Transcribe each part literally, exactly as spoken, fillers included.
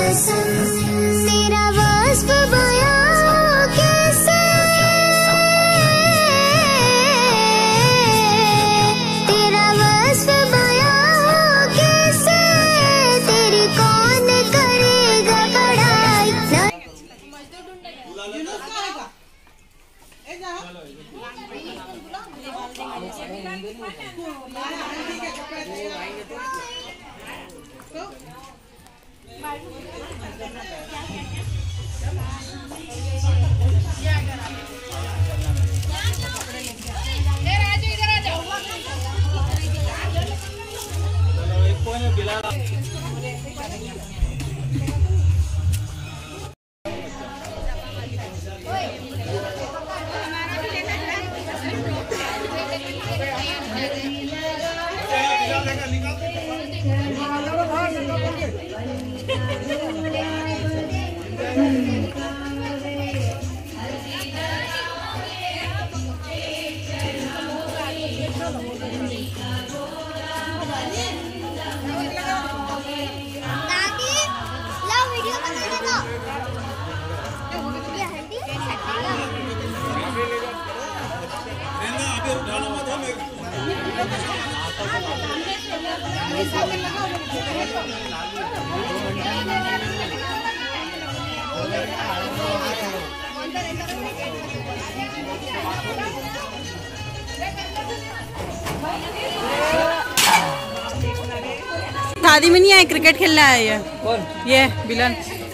कसम तेरा वस्फ बयां कैसे, तेरा वस्फ बयां कैसे, तेरी कौन करेगा पढ़ाई। शादी में नहीं आए, क्रिकेट खेलने आए ये ये बिलन।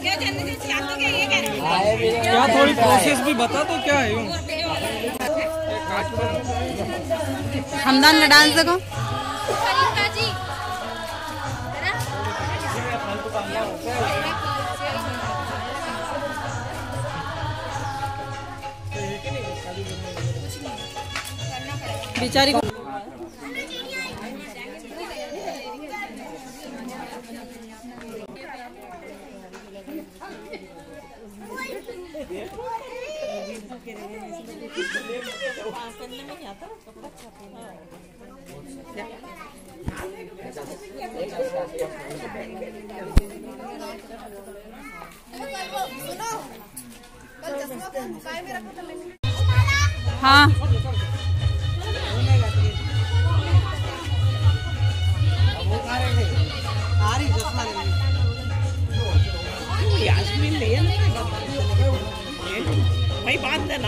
क्या थोड़ी प्रोसेस भी बता तो क्या है यूं? हमदान का डांस देखो। बेचारी को हाँ भाई बांध देना।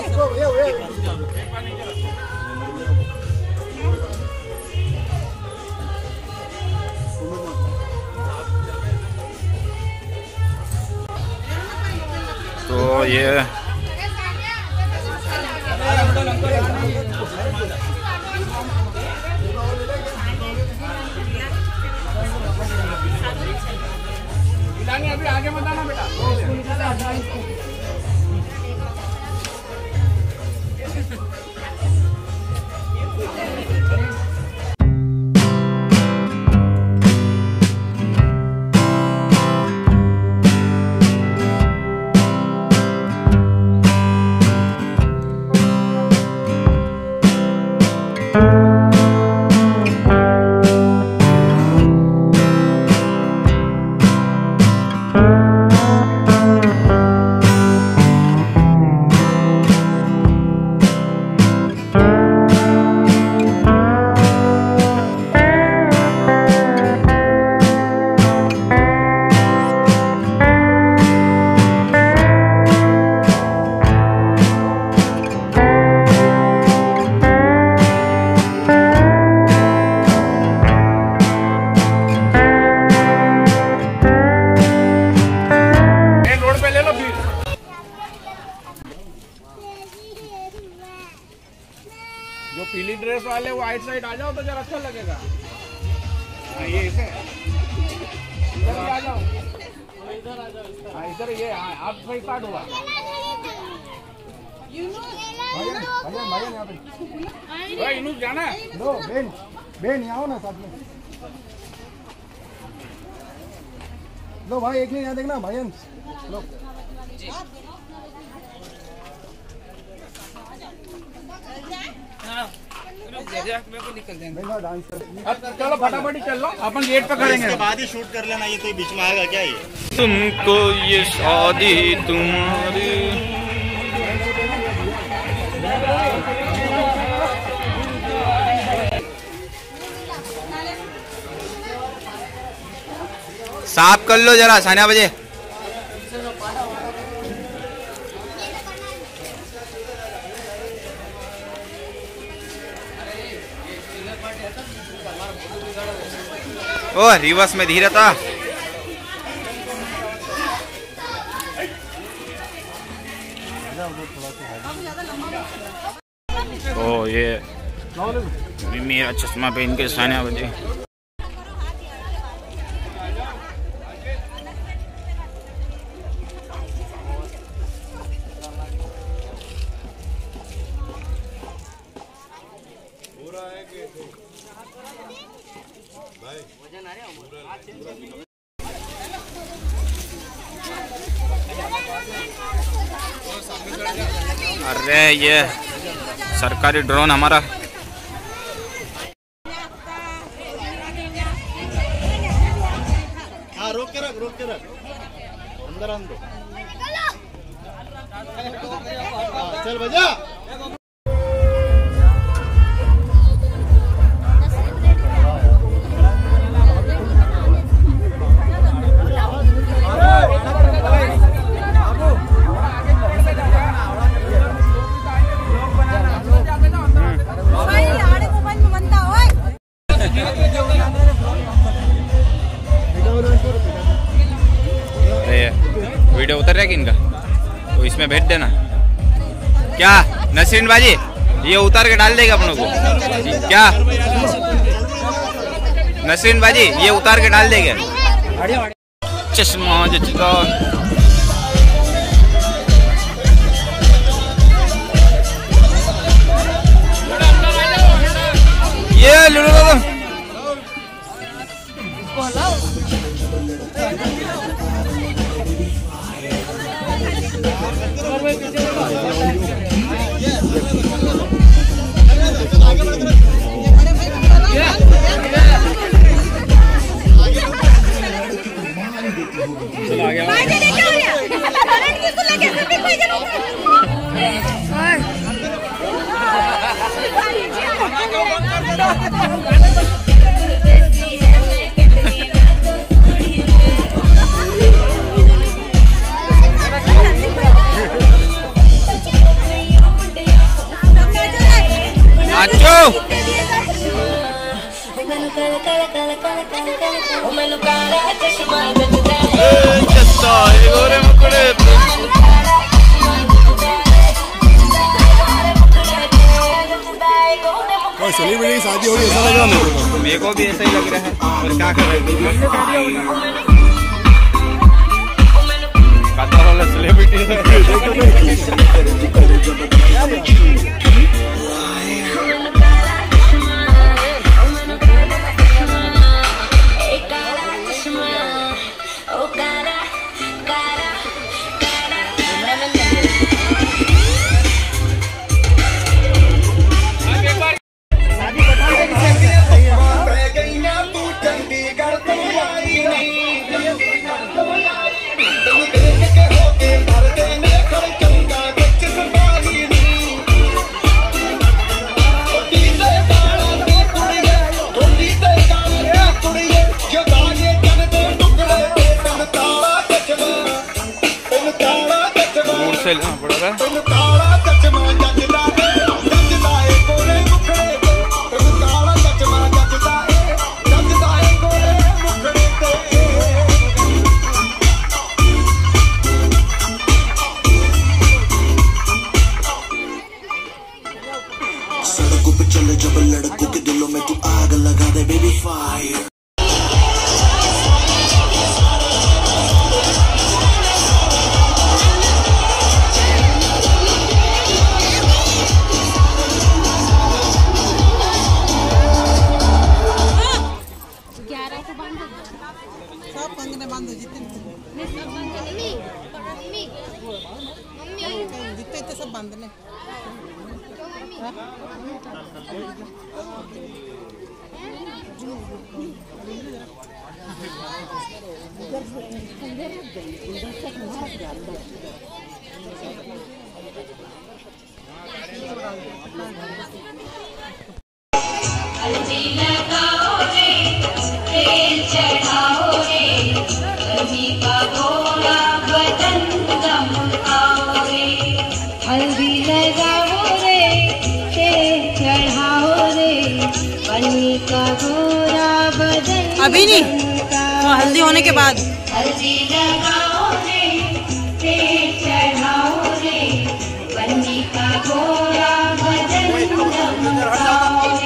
तो ये अभी आगे मत आना बेटा। जो पीली ड्रेस वाले वो आइट साइड आ जाओ तो जरा अच्छा लगेगा। हाँ ये इसे इधर भी आ जाओ, इधर आ जाओ। हाँ इधर ये आप सही स्टार्ट हुआ। भैया भैया यहाँ पे भाई इनू जाना है। लो बेन बेन यहाँ आओ ना साथ में। लो भाई एक नहीं यहाँ देखना भाईन। लो चलो फटाफट चल लो, अपन गेट पे खड़ेंगे। इसके बाद ही शूट कर लेना, ये तो बीच में आएगा क्या ये? तुमको ये शादी तुम्हारी। साफ कर लो जरा, सानिया बजे। ओ रिवर्स में धीरे था। ओ ये मेरा चश्मा पहन के सानिया बजे। अरे ये सरकारी ड्रोन हमारा। हाँ रोक के रख, रोक के रख, अंदर अंदर। चल बजा। वीडियो उतर रहा है कि इनका, तो इसमें भेज देना। क्या नसरीन बाजी ये उतार के डाल देगा अपनों को? क्या नसरीन बाजी ये उतार के डाल देगा? चश्मा जचगा। ये लुड़ो सेलिब्रिटी शादी हो गई ऐसा लग रहा मेरे को। मेरे को भी ऐसा ही लग रहा है। और क्या कर रहे हैं सेलिब्रिटी। सड़कों पे चले जब लड़कों के दिलों में तू आग लगा दे बेबी फायर। जितने सब बांधने अभी नहीं, तो हल्दी होने के बाद। हल्दी लगाओ रे, तेल चढ़ाओ रे, बन्नी का घोड़ा बदन दमकाओ रे।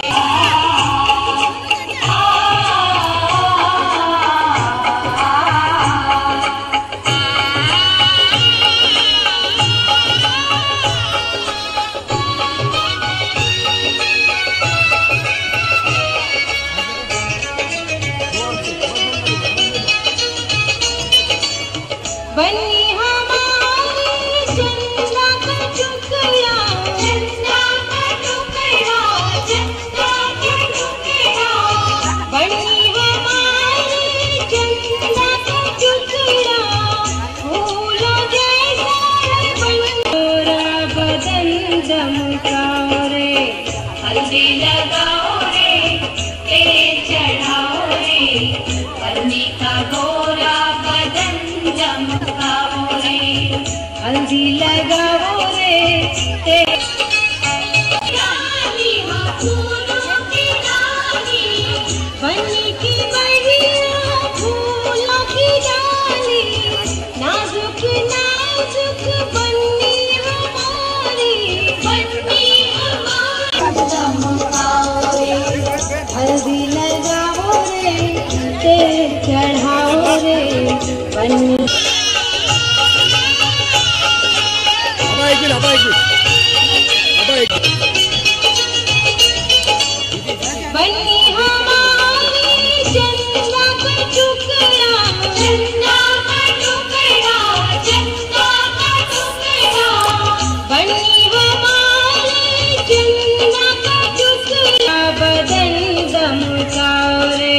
बन्नी हमारी चंदा का टुकड़ा, चंदा का टुकड़ा, चंदा का टुकड़ा। बन्नी हमारी चंदा का टुकड़ा, फूलों जैसा पूरा बदन दमकाओ रे। हल्दी लगाओ रे, तेल चढ़ाओ रे, बन्नी का गोरा बदन दमकाओ रे। हल्दी लगाओ रे, तेल रानी हो फूलों की रानी, बन्नी की बढ़िया फूलों की डाली। नाजुक नाजुक बन्नी हमारी, बन्नी हमारी दमकाओ रे। हल्दी लगाओ रे, तेल चढ़ाओ रे, बन्नी बन्नी हमारी चंदा का टुकड़ा, चंदा का टुकड़ा, चंदा का टुकड़ा। बन्नी हमारी चंदा का टुकड़ा, बदन दमकाओ रे।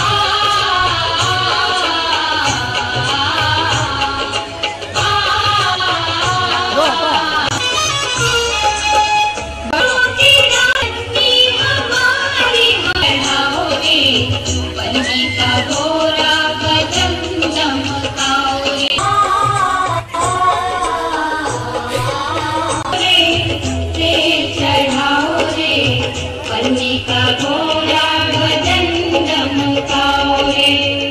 बन्नी का गोरा बदन दमकाओ रे। तेल चढ़ाओ रे, बन्नी का गोरा बदन दमकाओ रे।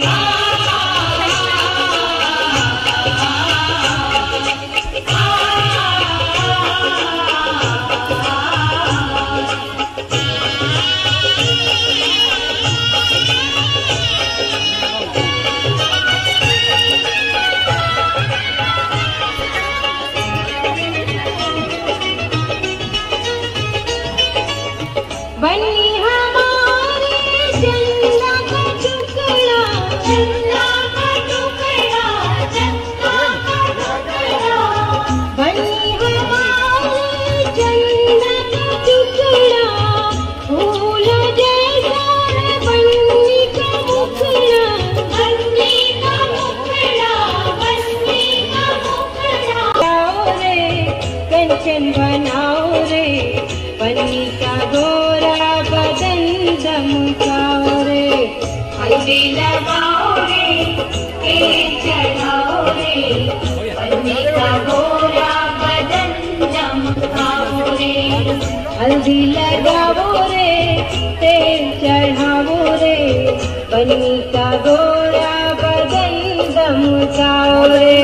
बन्नी हमारी चंदा का टुकड़ा, चंदा का टुकड़ा, चंदा का टुकड़ा। बन्नी हमारी चंदा का टुकड़ा, फूलों जैसा बन्नी का मुखड़ा, बन्नी का मुखड़ा, बन्नी का मुखड़ा। बनाओ रे, कंचन बनाओ रे, बन्नी का गोरा बदन दमकाओ रे। हल्दी लगाओ रे, तेल चढ़ाओ रे, बन्नी का गोरा बदन दमकाओ रे। हल्दी लगाओ रे, तेल चढ़ाओ रे, बन्नी का गोरा बदन दमकाओ रे।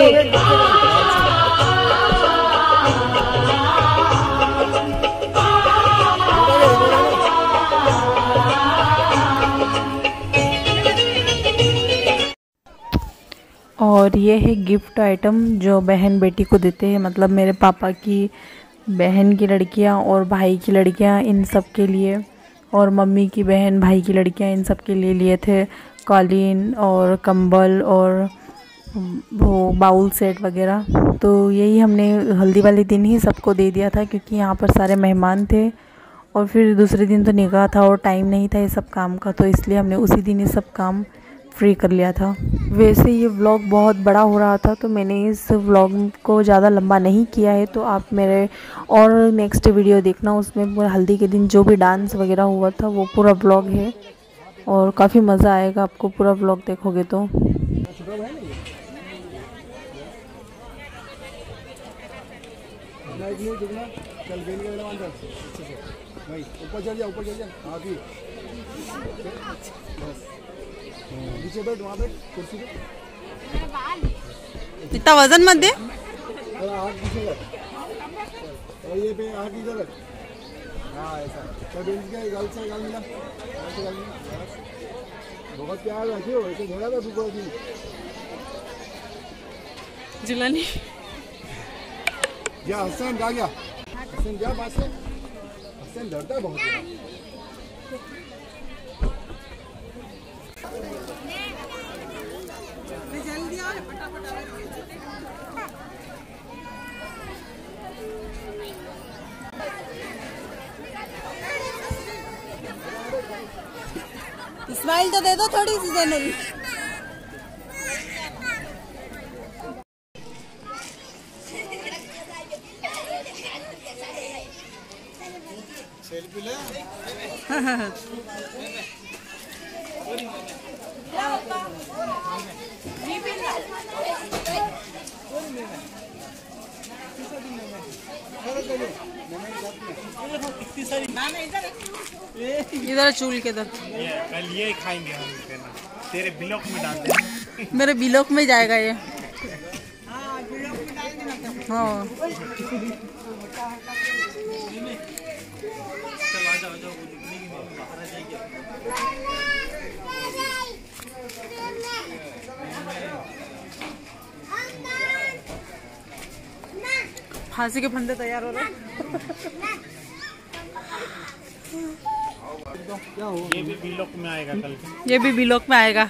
और ये है गिफ्ट आइटम जो बहन बेटी को देते हैं, मतलब मेरे पापा की बहन की लड़कियां और भाई की लड़कियां, इन सब के लिए, और मम्मी की बहन भाई की लड़कियां, इन सब के लिए लिए थे कालीन और कंबल और वो बाउल सेट वगैरह। तो यही हमने हल्दी वाले दिन ही सबको दे दिया था, क्योंकि यहाँ पर सारे मेहमान थे और फिर दूसरे दिन तो निकाह था और टाइम नहीं था ये सब काम का, तो इसलिए हमने उसी दिन ये सब काम फ्री कर लिया था। वैसे ये व्लॉग बहुत बड़ा हो रहा था तो मैंने इस व्लॉग को ज़्यादा लंबा नहीं किया है, तो आप मेरे और नेक्स्ट वीडियो देखना, उसमें पूरा हल्दी के दिन जो भी डांस वगैरह हुआ था वो पूरा व्लॉग है और काफ़ी मज़ा आएगा आपको पूरा व्लॉग देखोगे तो। ऊपर चल जा, ऊपर चल जा, आगे नीचे बैठ, वहाँ बैठ कुर्सी पे। इतना वजन मत दे। हाथ पीछे कर और ये पे हाथ इधर रख। हाँ ऐसा तो बेंच गया, गाल से गाल मिला, गाल से गाल मिला। बहुत प्यार रखे हो, ऐसे थोड़ा था सुपर जी जिलानी। जा हसन जा गया, हसन जा पास से, हसन डरता है बहुत। स्माइल तो दे दो थोड़ी सी जनरल। सेल्फी ले। इधर चूल के इधर। कल ये खाएंगे हम, तेरे ब्लॉक में डाल दे। मेरे ब्लॉक में जाएगा ये। हाँ फांसी के फंदे तैयार हो रहे हैं। ये भी ब्लॉक में आएगा कल। ये भी ब्लॉक में आएगा।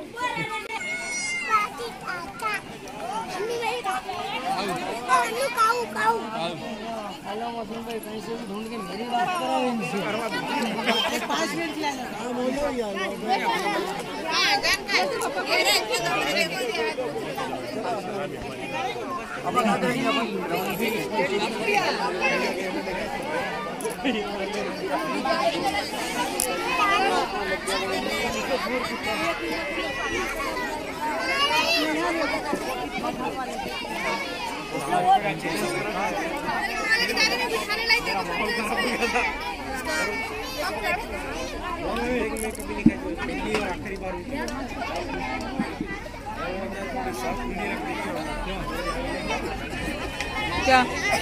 क्या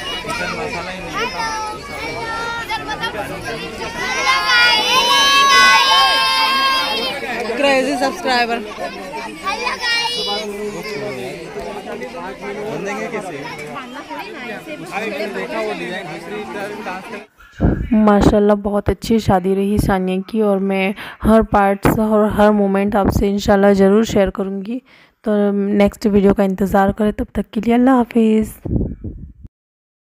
क्रेजी सब्सक्राइबर माशाल्लाह बहुत अच्छी शादी रही सानिया की, और मैं हर पार्ट्स और हर मोमेंट आपसे इंशाल्लाह ज़रूर शेयर करूँगी। तो नेक्स्ट वीडियो का इंतज़ार करें, तब तक के लिए अल्लाह हाफिज़।